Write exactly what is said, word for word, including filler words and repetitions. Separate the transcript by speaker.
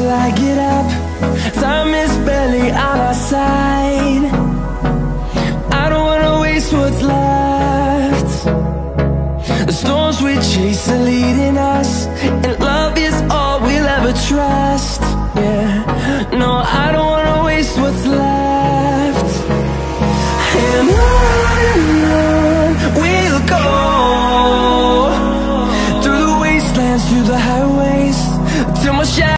Speaker 1: I get up. Time is barely on our side. I don't wanna waste what's left. The storms we chase are leading us, and love is all we'll ever trust. Yeah, no, I don't wanna waste what's left. And on and on we'll go, through the wastelands, through the highways, till my shadow